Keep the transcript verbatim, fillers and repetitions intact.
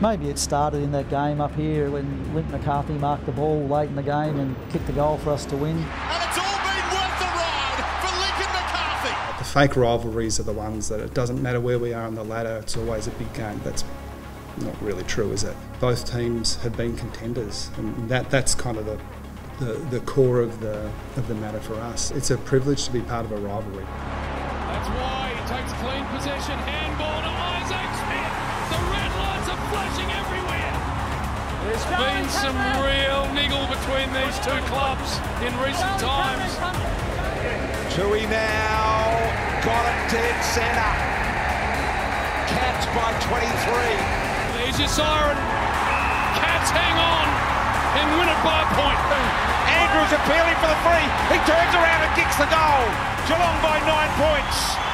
Maybe it started in that game up here when Link McCarthy marked the ball late in the game and kicked the goal for us to win. And it's all been worth the ride for Lincoln McCarthy. The fake rivalries are the ones that it doesn't matter where we are on the ladder, it's always a big game. That's not really true, is it? Both teams have been contenders, and that, that's kind of the, the, the core of the, of the matter for us. It's a privilege to be part of a rivalry. That's why he takes clean possession, handball to Isaac Smith. The red lights are flashing everywhere. There's been some real niggle between these two clubs in recent times. Tui now got it dead centre. Cats by twenty-three. There's your siren. Cats hang on and win it by a point. Andrews appealing for the free. He turns around and kicks the goal. Geelong by nine points.